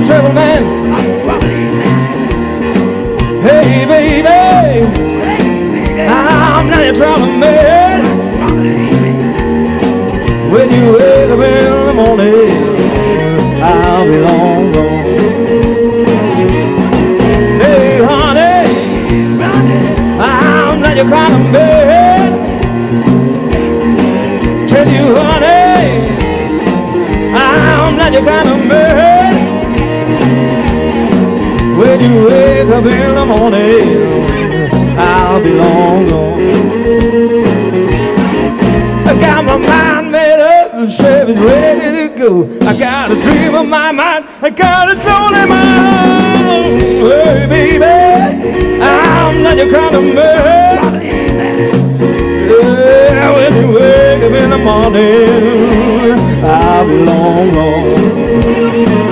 trouble man. I'm troubling man. Hey baby, I'm not your trouble man. When you wake up in the morning, I'll be long gone. Hey honey, I'm not your kind of man. Tell you honey, I'm not your kind of man. When you wake up in the morning, I'll be long gone. I got my mind made up, the Chevy's ready to go. I got a dream of my mind, I got a soul in my heart. Hey baby, I'm not your kind of man. Yeah, when you wake up in the morning, I'll be long gone.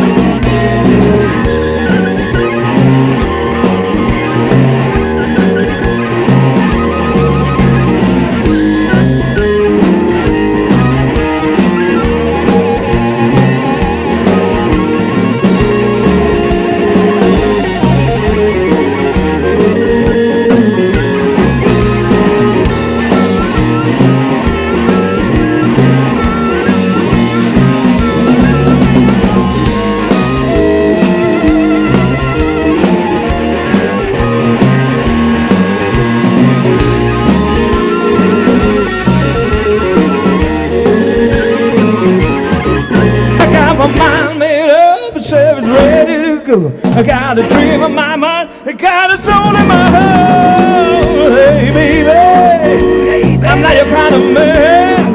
I got a dream in my mind, I got a soul in my heart. Hey baby, I'm not your kind of man.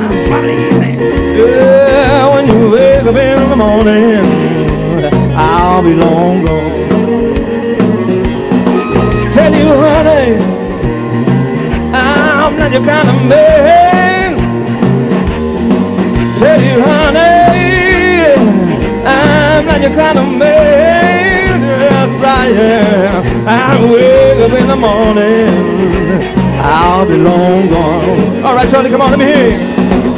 Yeah, when you wake up in the morning, I'll be long gone. Tell you honey, I'm not your kind of man. Tell you honey, I'm not your kind of man. I am. I wake up in the morning, I'll be long gone. All right, Charlie, come on, let me hear you.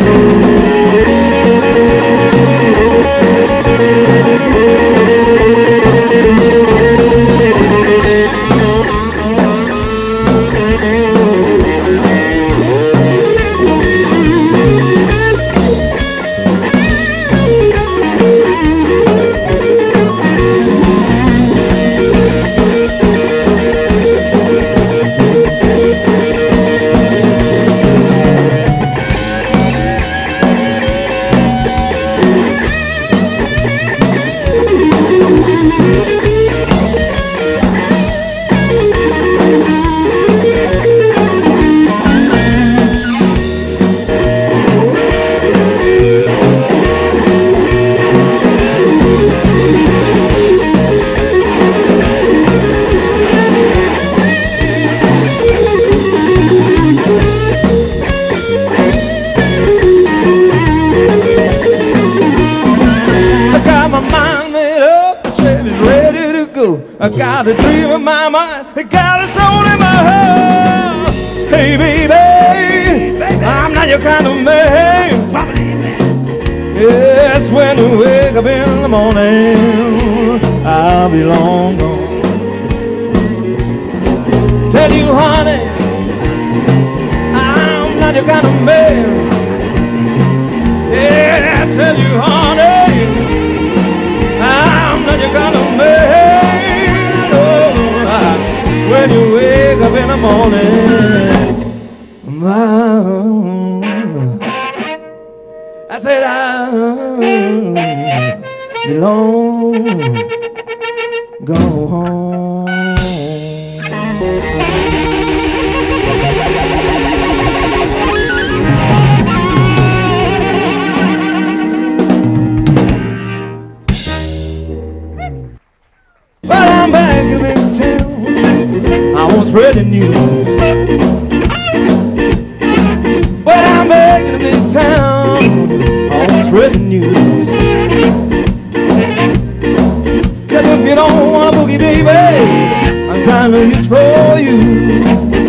I got a dream in my mind, I got a soul in my heart. Hey baby, I'm not your kind of man. Yes, when you wake up in the morning, I'll be long gone. Tell you honey, I'm not your kind of man. Yeah, I tell you honey, I'm not your kind of man. When you wake up in the morning, I said I'll be long gone. But I'm back in big town, I was spreading news. Well, I'm back in a big town, I was spreading news. Cause if you don't want a boogie, baby, I'm kind of use for you.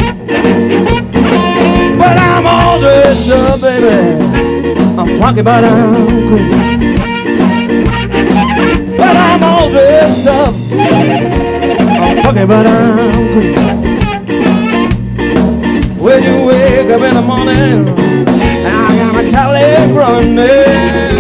But I'm all dressed up, baby, I'm flunky but I'm cool. But I'm I'm all dressed up. I'm funky, but I'm cool. When you wake up in the morning, I got my Cali running.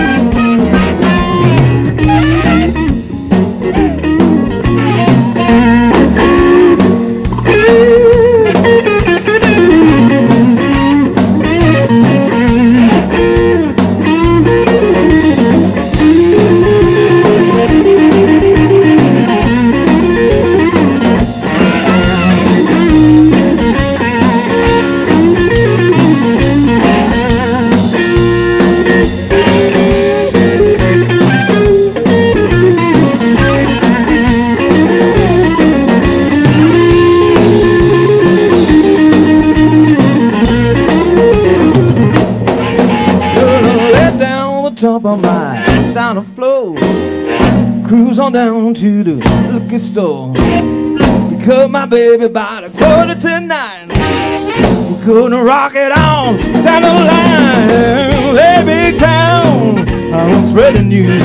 Top of my down the floor, cruise on down to the liquor store. Pick up my baby by the 8:45. We're gonna rock it on down the line. Hey, big town, I won't spread the news.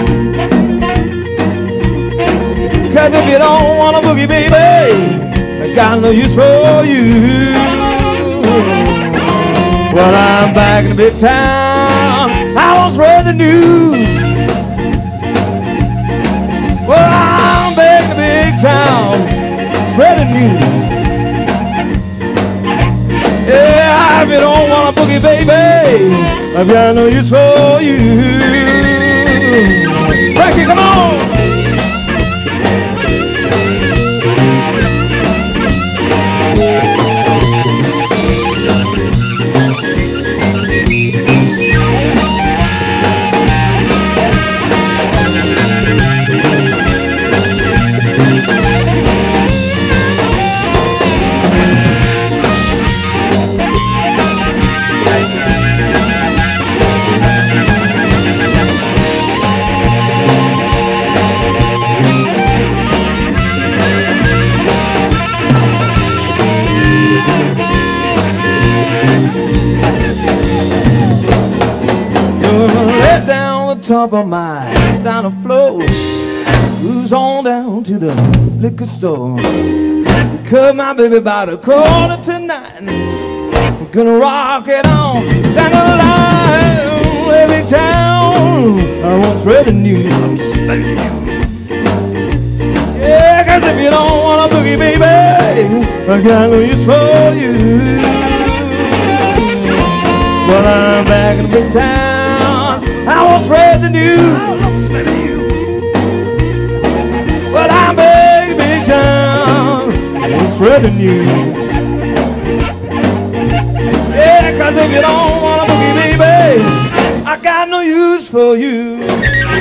Cause if you don't want a boogie, baby, I got no use for you. Well, I'm back in the big town, I won't spread the news. Well, I'm back in the big town, spread the news. Yeah, if you don't want a boogie, baby, I've got no use for you. Frankie, come on! Top of my down the floor, cruise on down to the liquor store. Cut my baby by the 8:45. We're gonna rock it on down the line. Every town, I won't spread the news. I'm smelling you. Yeah, cause if you don't want a boogie, baby, I got no use for you. Well, I'm back in the big town, I won't spread the news. I'm smelling you. Well, I'm back in the big town, I won't spread the news. Yeah, cause if you don't want a boogie, baby, I got no use for you.